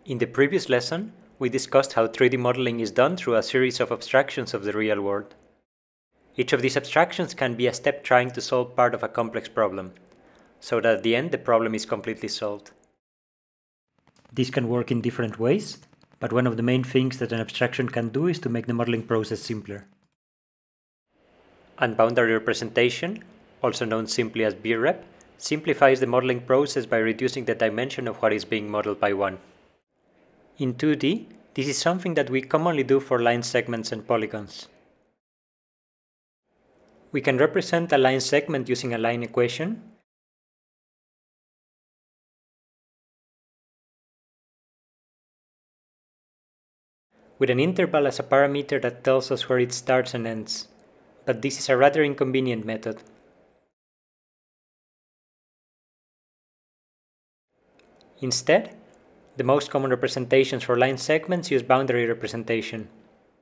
In the previous lesson, we discussed how 3D modeling is done through a series of abstractions of the real world. Each of these abstractions can be a step trying to solve part of a complex problem, so that at the end the problem is completely solved. This can work in different ways, but one of the main things that an abstraction can do is to make the modeling process simpler. And boundary representation, also known simply as BREP, simplifies the modeling process by reducing the dimension of what is being modeled by one. In 2D, this is something that we commonly do for line segments and polygons. We can represent a line segment using a line equation, with an interval as a parameter that tells us where it starts and ends, but this is a rather inconvenient method. Instead, the most common representations for line segments use boundary representation.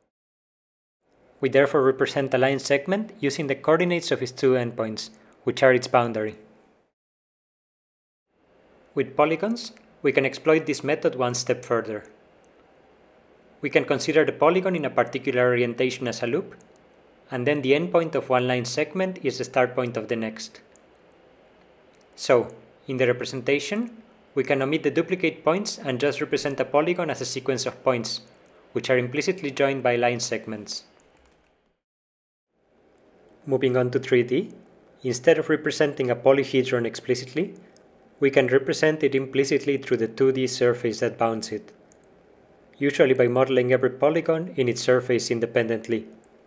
We therefore represent a line segment using the coordinates of its two endpoints, which are its boundary. With polygons, we can exploit this method one step further. We can consider the polygon in a particular orientation as a loop, and then the endpoint of one line segment is the start point of the next. So, in the representation, we can omit the duplicate points and just represent a polygon as a sequence of points, which are implicitly joined by line segments. Moving on to 3D, instead of representing a polyhedron explicitly, we can represent it implicitly through the 2D surface that bounds it, usually by modeling every polygon in its surface independently.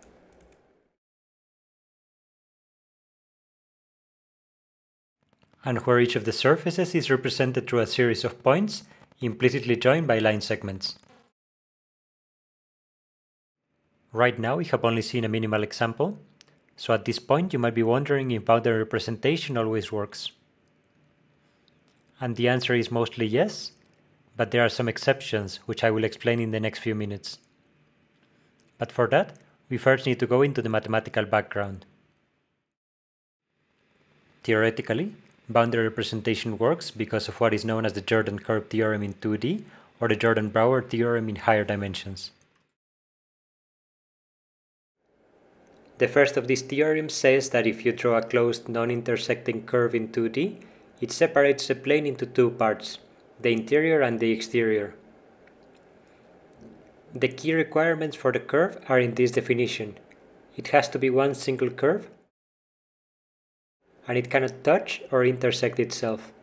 And where each of the surfaces is represented through a series of points implicitly joined by line segments. Right now we have only seen a minimal example, so at this point you might be wondering if boundary representation always works. And the answer is mostly yes, but there are some exceptions which I will explain in the next few minutes. But for that, we first need to go into the mathematical background. Theoretically, boundary representation works because of what is known as the Jordan curve theorem in 2D or the Jordan-Brouwer theorem in higher dimensions. The first of these theorems says that if you draw a closed non-intersecting curve in 2D, it separates the plane into two parts, the interior and the exterior. The key requirements for the curve are in this definition. It has to be one single curve, and it cannot touch or intersect itself.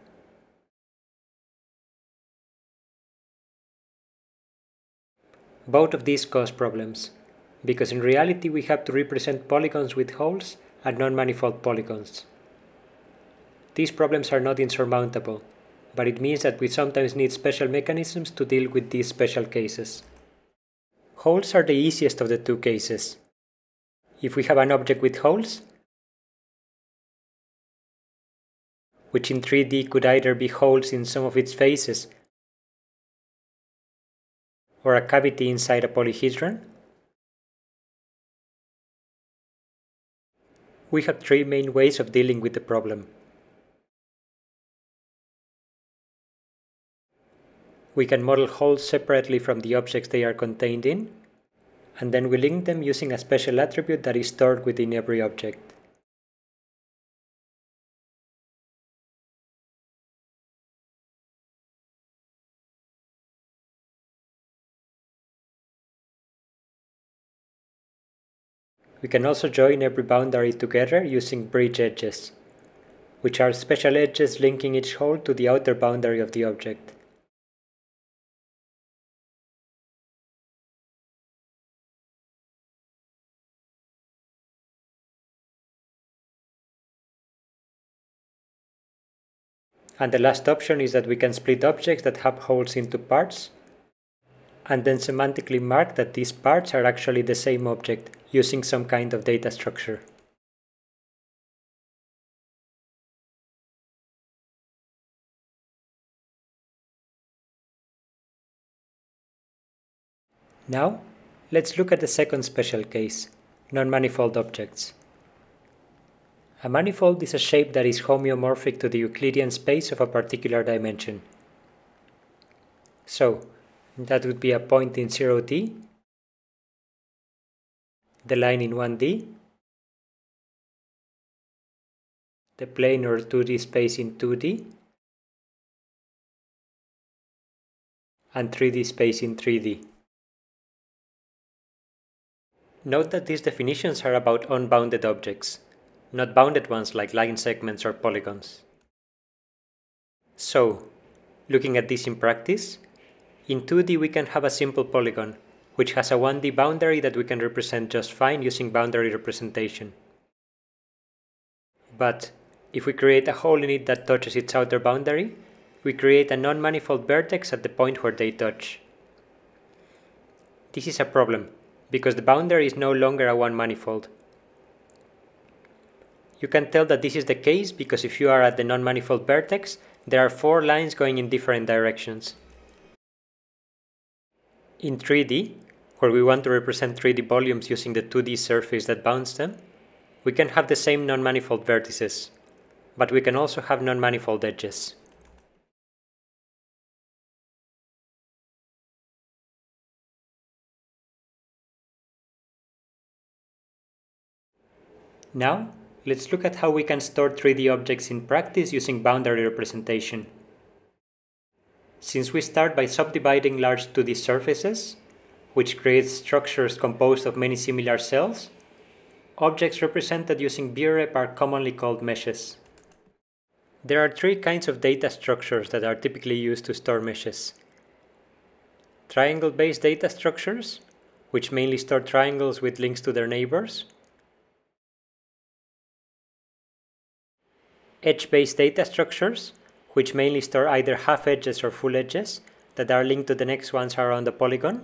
Both of these cause problems, because in reality we have to represent polygons with holes and non-manifold polygons. These problems are not insurmountable, but it means that we sometimes need special mechanisms to deal with these special cases. Holes are the easiest of the two cases. If we have an object with holes, which in 3D could either be holes in some of its faces or a cavity inside a polyhedron, we have three main ways of dealing with the problem. We can model holes separately from the objects they are contained in, and then we link them using a special attribute that is stored within every object. We can also join every boundary together using bridge edges, which are special edges linking each hole to the outer boundary of the object. And the last option is that we can split objects that have holes into parts, and then semantically mark that these parts are actually the same object using some kind of data structure. Now, let's look at the second special case, non-manifold objects. A manifold is a shape that is homeomorphic to the Euclidean space of a particular dimension. So, That would be a point in 0D, the line in 1D, the plane or 2D space in 2D, and 3D space in 3D. Note that these definitions are about unbounded objects, not bounded ones like line segments or polygons. So, looking at this in practice, in 2D we can have a simple polygon, which has a 1D boundary that we can represent just fine using boundary representation. But if we create a hole in it that touches its outer boundary, we create a non-manifold vertex at the point where they touch. This is a problem, because the boundary is no longer a one-manifold. You can tell that this is the case because if you are at the non-manifold vertex, there are 4 lines going in different directions. In 3D, where we want to represent 3D volumes using the 2D surface that bounds them, we can have the same non-manifold vertices, but we can also have non-manifold edges. Now, let's look at how we can store 3D objects in practice using boundary representation. Since we start by subdividing large 2D surfaces, which creates structures composed of many similar cells, objects represented using BREP are commonly called meshes. There are 3 kinds of data structures that are typically used to store meshes. Triangle-based data structures, which mainly store triangles with links to their neighbors. Edge-based data structures, which mainly store either half edges or full edges that are linked to the next ones around the polygon.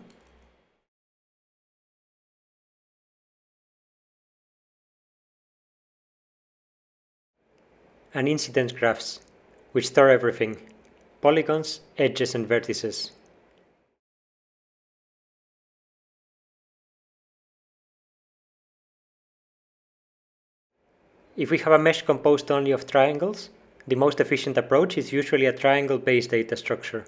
And incidence graphs, which store everything: polygons, edges, and vertices. If we have a mesh composed only of triangles, the most efficient approach is usually a triangle-based data structure.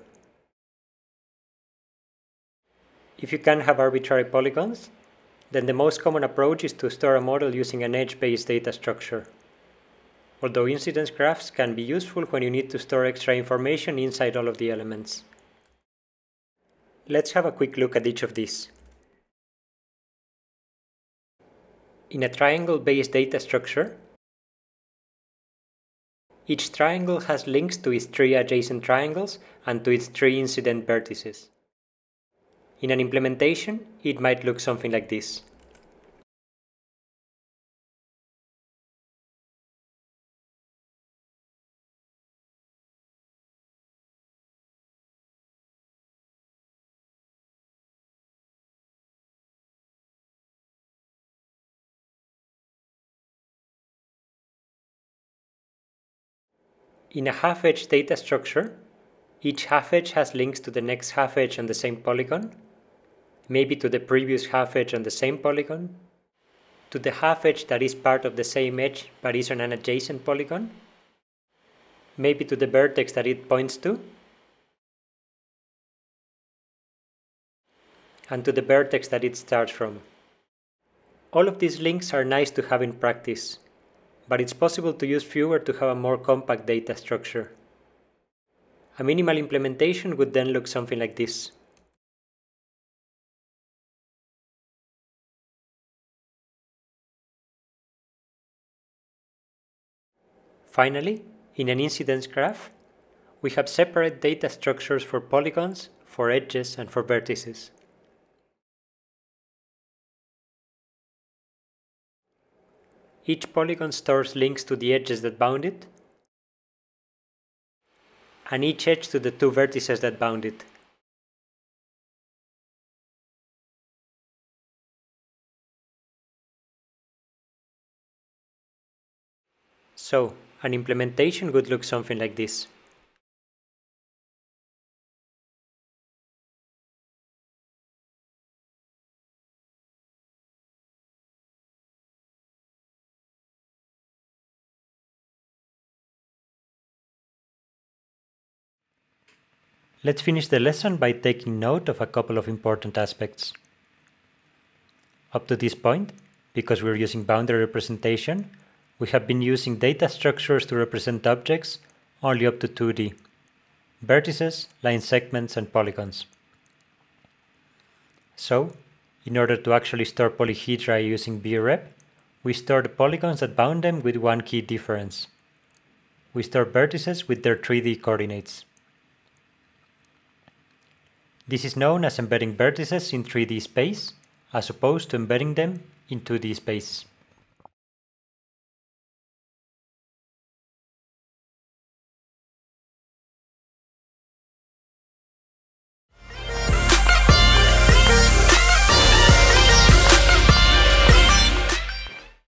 If you can have arbitrary polygons, then the most common approach is to store a model using an edge-based data structure. Although incidence graphs can be useful when you need to store extra information inside all of the elements. Let's have a quick look at each of these. In a triangle-based data structure, each triangle has links to its 3 adjacent triangles and to its 3 incident vertices. In an implementation, it might look something like this. In a half-edge data structure, each half-edge has links to the next half-edge on the same polygon, maybe to the previous half-edge on the same polygon, to the half-edge that is part of the same edge but is on an adjacent polygon, maybe to the vertex that it points to, and to the vertex that it starts from. All of these links are nice to have in practice, but it's possible to use fewer to have a more compact data structure. A minimal implementation would then look something like this. Finally, in an incidence graph, we have separate data structures for polygons, for edges, and for vertices. Each polygon stores links to the edges that bound it, and each edge to the 2 vertices that bound it. So, an implementation would look something like this. Let's finish the lesson by taking note of a couple of important aspects. Up to this point, because we're using boundary representation, we have been using data structures to represent objects only up to 2D: vertices, line segments, and polygons. So, in order to actually store polyhedra using BREP, we store the polygons that bound them with one key difference. We store vertices with their 3D coordinates. This is known as embedding vertices in 3D space, as opposed to embedding them in 2D space.